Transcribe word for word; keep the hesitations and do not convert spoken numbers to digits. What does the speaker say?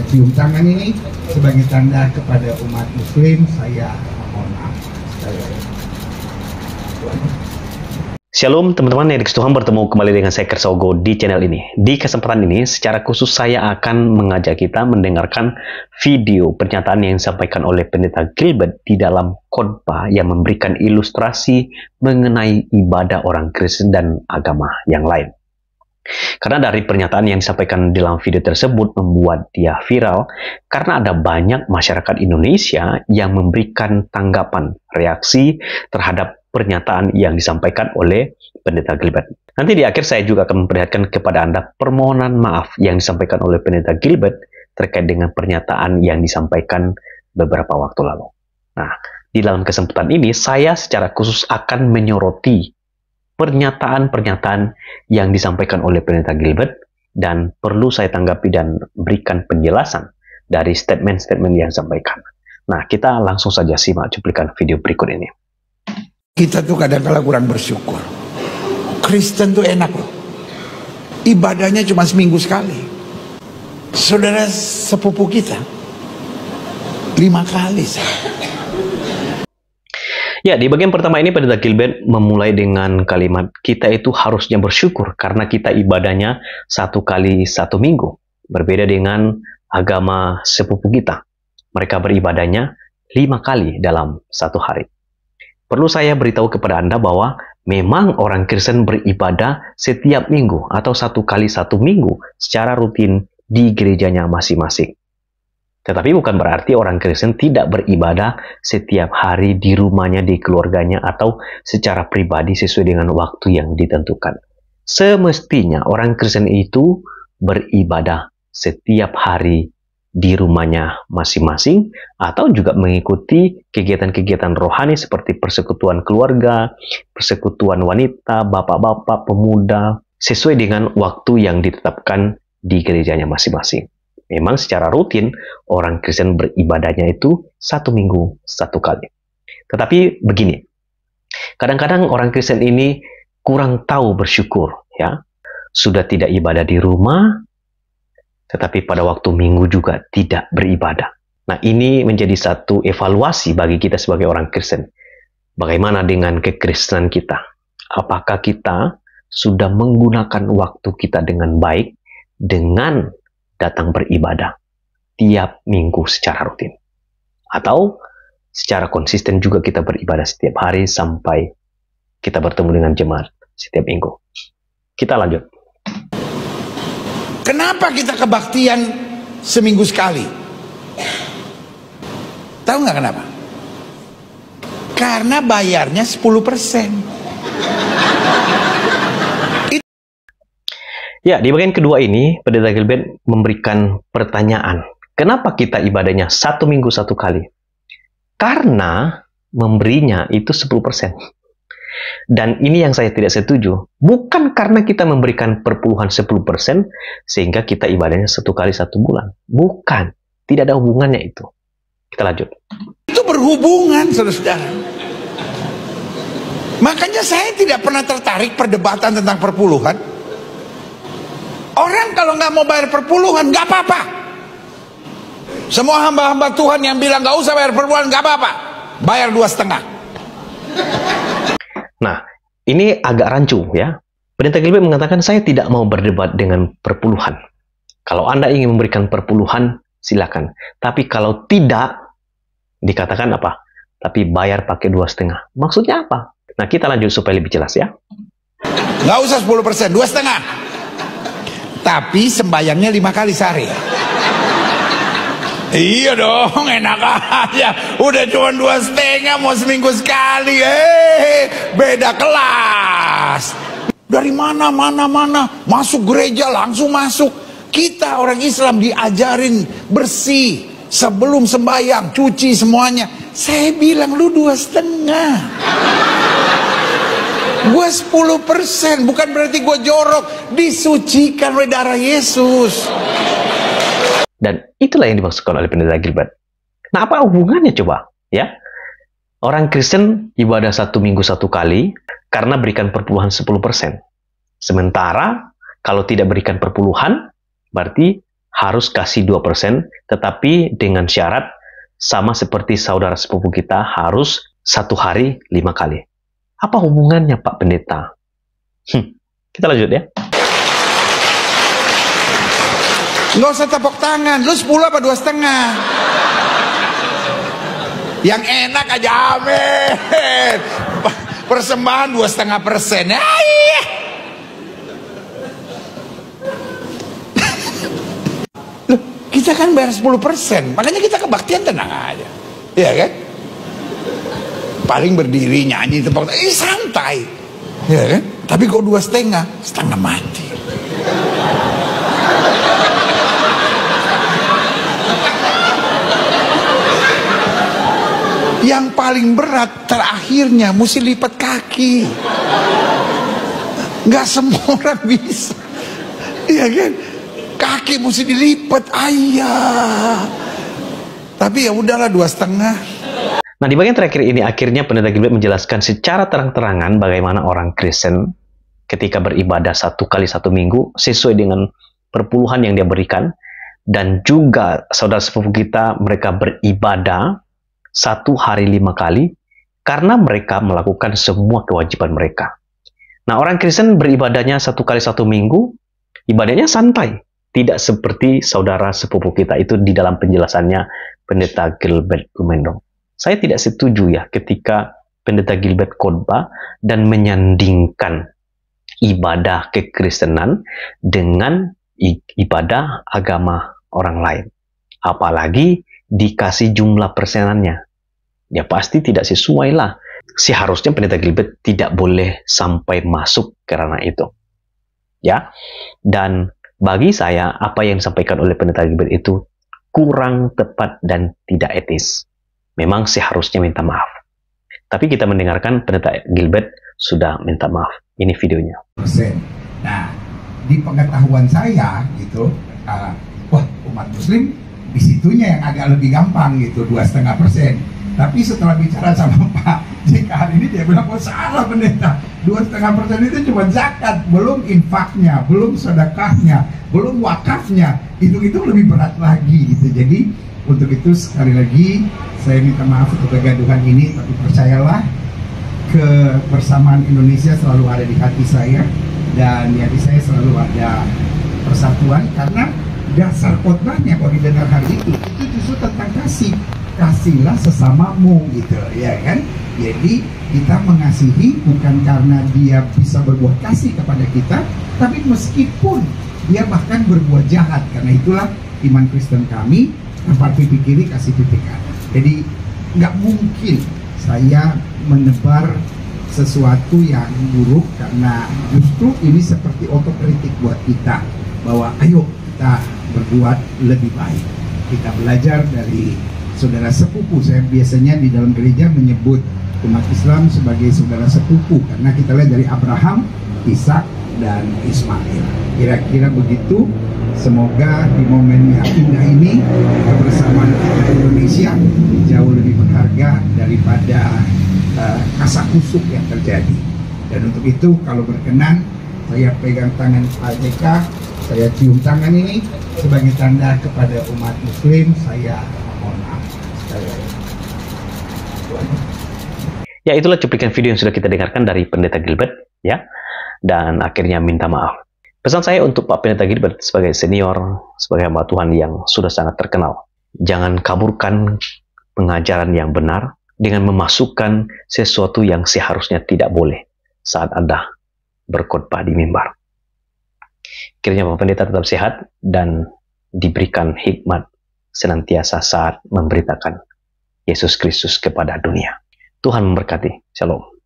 cium tangan ini sebagai tanda kepada umat muslim. Saya mohon maaf. Shalom teman-teman, Erik Tuhan bertemu kembali dengan saya Kersogo di channel ini. Di kesempatan ini secara khusus saya akan mengajak kita mendengarkan video pernyataan yang disampaikan oleh Pendeta Gilbert di dalam khotbah yang memberikan ilustrasi mengenai ibadah orang Kristen dan agama yang lain. Karena dari pernyataan yang disampaikan dalam video tersebut membuat dia viral karena ada banyak masyarakat Indonesia yang memberikan tanggapan, reaksi terhadap pernyataan yang disampaikan oleh Pendeta Gilbert. Nanti di akhir saya juga akan memperlihatkan kepada Anda permohonan maaf yang disampaikan oleh Pendeta Gilbert terkait dengan pernyataan yang disampaikan beberapa waktu lalu. Nah, di dalam kesempatan ini saya secara khusus akan menyoroti pernyataan-pernyataan yang disampaikan oleh Pendeta Gilbert dan perlu saya tanggapi dan berikan penjelasan dari statement-statement yang disampaikan. Nah, kita langsung saja simak cuplikan video berikut ini. Kita tuh kadang-kala kurang bersyukur. Kristen tuh enak loh. Ibadahnya cuma seminggu sekali. Saudara sepupu kita lima kali. Ya, di bagian pertama ini Pendeta Gilbert memulai dengan kalimat kita itu harusnya bersyukur karena kita ibadahnya satu kali satu minggu. Berbeda dengan agama sepupu kita. Mereka beribadahnya lima kali dalam satu hari. Perlu saya beritahu kepada Anda bahwa memang orang Kristen beribadah setiap minggu atau satu kali satu minggu secara rutin di gerejanya masing-masing. Tetapi bukan berarti orang Kristen tidak beribadah setiap hari di rumahnya, di keluarganya, atau secara pribadi sesuai dengan waktu yang ditentukan. Semestinya orang Kristen itu beribadah setiap hari di rumahnya masing-masing atau juga mengikuti kegiatan-kegiatan rohani seperti persekutuan keluarga, persekutuan wanita, bapak-bapak, pemuda, sesuai dengan waktu yang ditetapkan di gerejanya masing-masing. Memang secara rutin orang Kristen beribadahnya itu satu minggu satu kali. Tetapi begini, kadang-kadang orang Kristen ini kurang tahu bersyukur, ya. Sudah tidak ibadah di rumah, tetapi pada waktu minggu juga tidak beribadah. Nah, ini menjadi satu evaluasi bagi kita sebagai orang Kristen. Bagaimana dengan kekristenan kita? Apakah kita sudah menggunakan waktu kita dengan baik dengan datang beribadah tiap minggu secara rutin? Atau secara konsisten juga kita beribadah setiap hari sampai kita bertemu dengan jemaat setiap minggu? Kita lanjut. Kenapa kita kebaktian seminggu sekali? Tahu nggak kenapa? Karena bayarnya sepuluh persen. Ya, di bagian kedua ini, Pendeta Gilbert memberikan pertanyaan. Kenapa kita ibadahnya satu minggu satu kali? Karena memberinya itu sepuluh persen. Dan ini yang saya tidak setuju. Bukan karena kita memberikan perpuluhan sepuluh persen sehingga kita ibadahnya satu kali satu bulan. Bukan. Tidak ada hubungannya itu. Kita lanjut. Itu berhubungan, saudara-saudara. Makanya saya tidak pernah tertarik perdebatan tentang perpuluhan. Orang kalau nggak mau bayar perpuluhan, nggak apa-apa. Semua hamba-hamba Tuhan yang bilang nggak usah bayar perpuluhan, nggak apa-apa. Bayar dua setengah. Nah, ini agak rancu ya. Pendeta Gilbert mengatakan saya tidak mau berdebat dengan perpuluhan. Kalau Anda ingin memberikan perpuluhan, silakan. Tapi kalau tidak, dikatakan apa? Tapi bayar pakai dua setengah. Maksudnya apa? Nah, kita lanjut supaya lebih jelas ya. Nggak usah sepuluh persen, dua setengah. Tapi sembayangnya lima kali sehari. Iya dong, enak aja. Udah cuma dua setengah, mau seminggu sekali. Eh, beda kelas. Dari mana, mana, mana. Masuk gereja, langsung masuk. Kita orang Islam diajarin bersih. Sebelum sembayang, cuci semuanya. Saya bilang, lu dua setengah. Gue sepuluh persen. Bukan berarti gue jorok. Disucikan oleh darah Yesus. Dan itulah yang dimaksudkan oleh Pendeta Gilbert. Nah, apa hubungannya coba? Ya, orang Kristen ibadah satu minggu satu kali karena berikan perpuluhan sepuluh persen. Sementara kalau tidak berikan perpuluhan, berarti harus kasih dua persen, tetapi dengan syarat sama seperti saudara sepupu kita harus satu hari lima kali. Apa hubungannya Pak Pendeta? Hmm, kita lanjut ya. Nggak usah tepuk tangan, lu sepuluh apa dua setengah? Yang enak aja, amin. Persembahan dua setengah persen. Ayah. Loh, kita kan bayar sepuluh persen, makanya kita kebaktian tenang aja, iya kan? Paling berdiri nyanyi tepuk tangan, eh santai, iya kan? Tapi kok dua setengah, setengah mati. Yang paling berat terakhirnya mesti lipat kaki. Nggak semua orang bisa, iya kan? Kaki mesti dilipat, ayah. Tapi ya udahlah dua setengah. Nah, di bagian terakhir ini akhirnya Pendeta Gilbert menjelaskan secara terang-terangan bagaimana orang Kristen ketika beribadah satu kali satu minggu sesuai dengan perpuluhan yang dia berikan, dan juga saudara sepupu kita mereka beribadah satu hari lima kali karena mereka melakukan semua kewajiban mereka. Nah, orang Kristen beribadahnya satu kali satu minggu, ibadahnya santai. Tidak seperti saudara sepupu kita itu di dalam penjelasannya Pendeta Gilbert Gumendong. Saya tidak setuju ya ketika Pendeta Gilbert khotbah dan menyandingkan ibadah kekristenan dengan ibadah agama orang lain. Apalagi dikasih jumlah persenannya. Ya pasti tidak sesuai lah. Seharusnya Pendeta Gilbert tidak boleh sampai masuk karena itu. Ya, dan bagi saya, apa yang disampaikan oleh Pendeta Gilbert itu kurang tepat dan tidak etis. Memang seharusnya minta maaf. Tapi kita mendengarkan Pendeta Gilbert sudah minta maaf. Ini videonya. Nah, di pengetahuan saya, gitu, uh, wah umat Muslim di situnya yang agak lebih gampang, gitu, dua setengah persen. Tapi setelah bicara sama Pak J K hari ini, dia bilang, oh salah pendeta, dua setengah persen itu cuma zakat, belum infaknya, belum sedekahnya, belum wakafnya, itu itu lebih berat lagi, gitu. Jadi untuk itu sekali lagi saya minta maaf untuk kegaduhan ini, tapi percayalah kebersamaan Indonesia selalu ada di hati saya, dan di hati saya selalu ada persatuan, karena dasar khotbahnya kalau didengar hari itu, itu justru tentang kasih. Kasihlah sesamamu, gitu ya kan. Jadi kita mengasihi bukan karena dia bisa berbuat kasih kepada kita, tapi meskipun dia bahkan berbuat jahat. Karena itulah iman Kristen kami, tempat pipi kiri kasih pipi kanan. Jadi nggak mungkin saya menebar sesuatu yang buruk, karena justru ini seperti otokritik buat kita bahwa ayo kita berbuat lebih baik. Kita belajar dari saudara sepupu. Saya biasanya di dalam gereja menyebut umat Islam sebagai saudara sepupu, karena kita lihat dari Abraham, Ishak, dan Ismail. Kira-kira begitu. Semoga di momen yang indah ini kebersamaan kita Indonesia jauh lebih berharga daripada uh, kasakusuk yang terjadi. Dan untuk itu kalau berkenan, saya pegang tangan Pak J K, saya cium tangan ini sebagai tanda kepada umat Muslim. Saya mohon maaf. Ya, itulah cuplikan video yang sudah kita dengarkan dari Pendeta Gilbert, ya, dan akhirnya minta maaf. Pesan saya untuk Pak Pendeta Gilbert sebagai senior, sebagai hamba Tuhan yang sudah sangat terkenal, jangan kaburkan pengajaran yang benar dengan memasukkan sesuatu yang seharusnya tidak boleh saat Anda berkhotbah di mimbar. Kiranya Pak Pendeta tetap sehat dan diberikan hikmat senantiasa saat memberitakan Yesus Kristus kepada dunia. Tuhan memberkati. Shalom.